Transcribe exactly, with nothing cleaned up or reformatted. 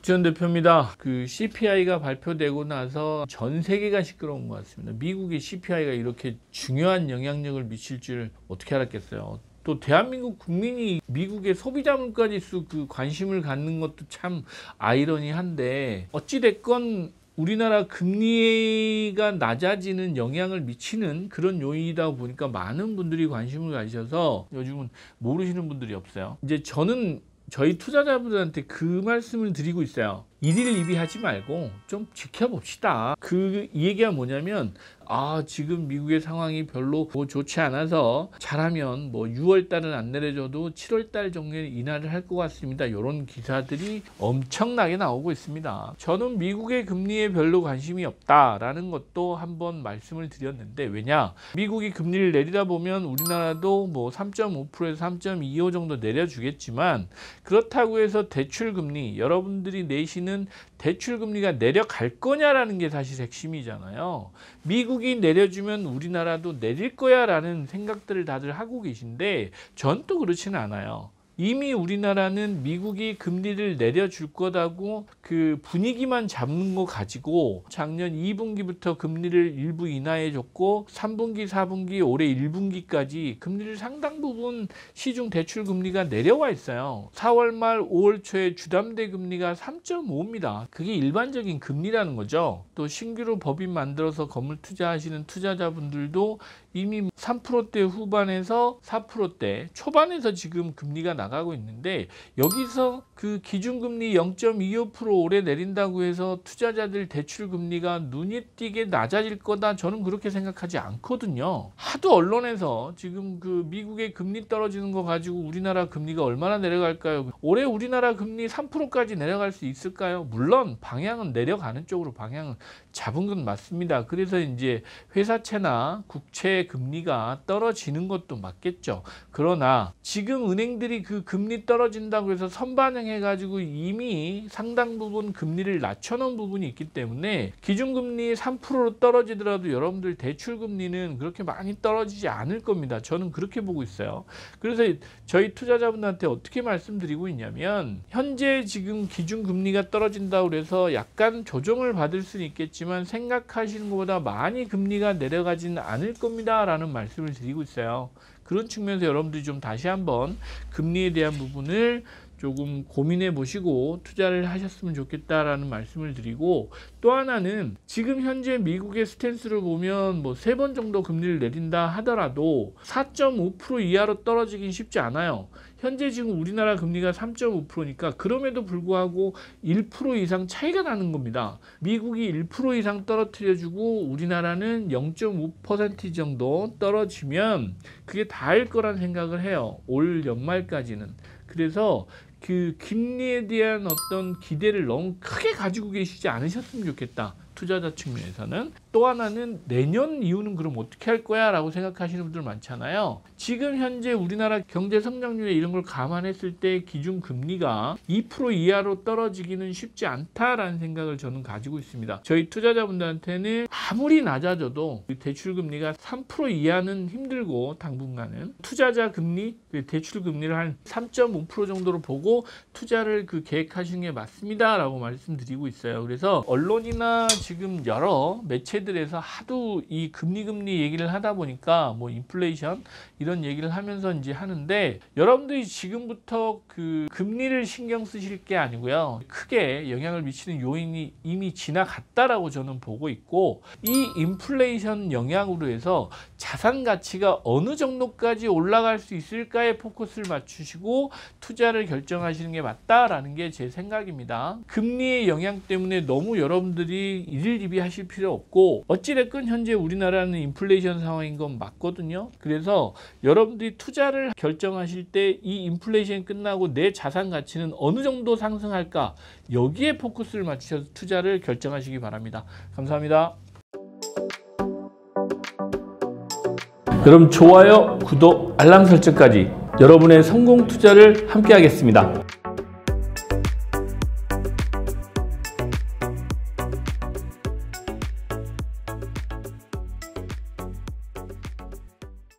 박지원 대표입니다. 그 씨피아이가 발표되고 나서 전 세계가 시끄러운 것 같습니다. 미국의 씨피아이가 이렇게 중요한 영향력을 미칠 줄 어떻게 알았겠어요. 또 대한민국 국민이 미국의 소비자 물가지수 그 관심을 갖는 것도 참 아이러니한데, 어찌됐건 우리나라 금리가 낮아지는 영향을 미치는 그런 요인이다 보니까 많은 분들이 관심을 가지셔서 요즘은 모르시는 분들이 없어요. 이제 저는 저희 투자자분들한테 그 말씀을 드리고 있어요. 일일이비하지 말고 좀 지켜봅시다. 그 이 얘기가 뭐냐면, 아 지금 미국의 상황이 별로 뭐 좋지 않아서 잘하면 뭐 유월 달은 안 내려줘도 칠월 달 정도에 인하를 할 것 같습니다. 이런 기사들이 엄청나게 나오고 있습니다. 저는 미국의 금리에 별로 관심이 없다라는 것도 한번 말씀을 드렸는데, 왜냐, 미국이 금리를 내리다 보면 우리나라도 뭐 삼 점 오 퍼센트에서 삼 점 이오 정도 내려주겠지만, 그렇다고 해서 대출금리, 여러분들이 내시는 대출금리가 내려갈 거냐라는 게 사실 핵심이잖아요. 미국이 내려주면 우리나라도 내릴 거야 라는 생각들을 다들 하고 계신데, 전 또 그렇지는 않아요. 이미 우리나라는 미국이 금리를 내려줄 거다고 그 분위기만 잡는 거 가지고 작년 이 분기부터 금리를 일부 인하해 줬고, 삼 분기, 사 분기, 올해 일 분기까지 금리를 상당 부분 시중 대출 금리가 내려와 있어요. 사월 말 오월 초에 주담대 금리가 삼 점 오입니다. 그게 일반적인 금리라는 거죠. 또 신규로 법인 만들어서 건물 투자하시는 투자자분들도 이미 삼 퍼센트대 후반에서 사 퍼센트대 초반에서 지금 금리가 나가고 있는데, 여기서 그 기준금리 영 점 이오 퍼센트 올해 내린다고 해서 투자자들 대출금리가 눈이 띄게 낮아질 거다, 저는 그렇게 생각하지 않거든요. 하도 언론에서 지금 그 미국의 금리 떨어지는 거 가지고 우리나라 금리가 얼마나 내려갈까요? 올해 우리나라 금리 삼 퍼센트까지 내려갈 수 있을까요? 물론 방향은 내려가는 쪽으로 방향을 잡은 건 맞습니다. 그래서 이제 회사채나 국채 금리가 떨어지는 것도 맞겠죠. 그러나 지금 은행들이 그 금리 떨어진다고 해서 선반영해 가지고 이미 상당 부분 금리를 낮춰놓은 부분이 있기 때문에, 기준금리 삼 퍼센트로 떨어지더라도 여러분들 대출금리는 그렇게 많이 떨어지지 않을 겁니다. 저는 그렇게 보고 있어요. 그래서 저희 투자자분들한테 어떻게 말씀드리고 있냐면, 현재 지금 기준금리가 떨어진다고 해서 약간 조정을 받을 수는 있겠지만 생각하시는 것보다 많이 금리가 내려가지는 않을 겁니다 라는 말씀을 드리고 있어요. 그런 측면에서 여러분들이 좀 다시 한번 금리에 대한 부분을 조금 고민해 보시고 투자를 하셨으면 좋겠다라는 말씀을 드리고, 또 하나는 지금 현재 미국의 스탠스를 보면 뭐 세 번 정도 금리를 내린다 하더라도 사 점 오 퍼센트 이하로 떨어지긴 쉽지 않아요. 현재 지금 우리나라 금리가 삼 점 오 퍼센트니까 그럼에도 불구하고 일 퍼센트 이상 차이가 나는 겁니다. 미국이 일 퍼센트 이상 떨어뜨려주고 우리나라는 영 점 오 퍼센트 정도 떨어지면 그게 다일 거란 생각을 해요. 올 연말까지는. 그래서 그 금리에 대한 어떤 기대를 너무 크게 가지고 계시지 않으셨으면 좋겠다, 투자자 측면에서는. 또 하나는 내년 이후는 그럼 어떻게 할 거야 라고 생각하시는 분들 많잖아요. 지금 현재 우리나라 경제 성장률에 이런 걸 감안했을 때 기준 금리가 이 퍼센트 이하로 떨어지기는 쉽지 않다라는 생각을 저는 가지고 있습니다. 저희 투자자분들한테는 아무리 낮아져도 대출 금리가 삼 퍼센트 이하는 힘들고, 당분간은 투자자 금리, 대출 금리를 한 삼 점 오 퍼센트 정도로 보고 투자를 그 계획하시는 게 맞습니다 라고 말씀드리고 있어요. 그래서 언론이나 지금 여러 매체들에서 하도 이 금리 금리 얘기를 하다 보니까 뭐 인플레이션 이런 얘기를 하면서 이제 하는데, 여러분들이 지금부터 그 금리를 신경 쓰실 게 아니고요, 크게 영향을 미치는 요인이 이미 지나갔다라고 저는 보고 있고, 이 인플레이션 영향으로 해서 자산 가치가 어느 정도까지 올라갈 수 있을까에 포커스를 맞추시고 투자를 결정하시는 게 맞다라는 게 제 생각입니다. 금리의 영향 때문에 너무 여러분들이 일일이비하실 필요 없고, 어찌됐건 현재 우리나라는 인플레이션 상황인 건 맞거든요. 그래서 여러분들이 투자를 결정하실 때 이 인플레이션이 끝나고 내 자산 가치는 어느 정도 상승할까, 여기에 포커스를 맞추셔서 투자를 결정하시기 바랍니다. 감사합니다. 그럼 좋아요, 구독, 알람 설정까지 여러분의 성공 투자를 함께 하겠습니다.